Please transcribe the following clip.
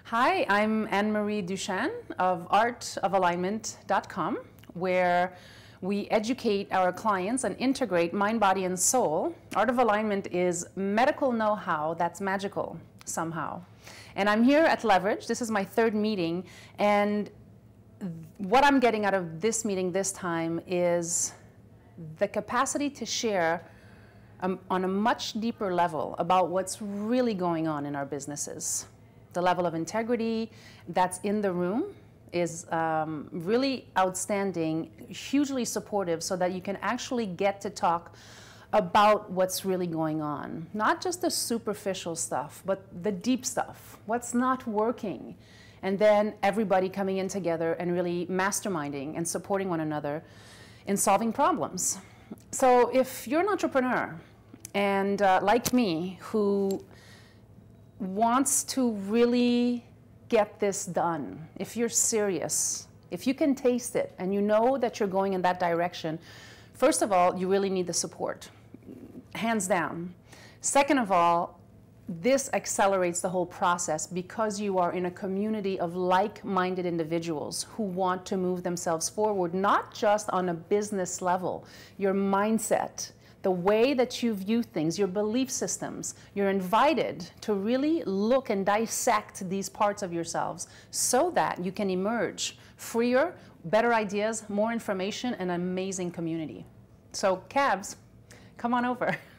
Hi, I'm Anne-Marie Duchan of artofalignment.com, where we educate our clients and integrate mind, body, and soul. Art of Alignment is medical know-how that's magical somehow. And I'm here at Leverage. This is my third meeting, and what I'm getting out of this meeting this time is the capacity to share on a much deeper level about what's really going on in our businesses. The level of integrity that's in the room is really outstanding, hugely supportive, so that you can actually get to talk about what's really going on. Not just the superficial stuff, but the deep stuff, what's not working. And then everybody coming in together and really masterminding and supporting one another in solving problems. So if you're an entrepreneur and like me, who wants to really get this done, if you're serious, if you can taste it and you know that you're going in that direction, first of all, you really need the support, hands down. Second of all, this accelerates the whole process because you are in a community of like-minded individuals who want to move themselves forward, not just on a business level, your mindset, the way that you view things, your belief systems. You're invited to really look and dissect these parts of yourselves so that you can emerge freer, better ideas, more information, and an amazing community. So, Cabs, come on over.